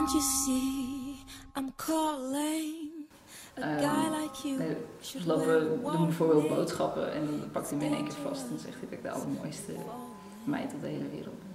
Can't you see I'm calling a guy like you? We lopen, doen bijvoorbeeld boodschappen en dan pakt hij me in één keer vast en zegt hij dat ik de allermooiste meid op de hele wereld ben.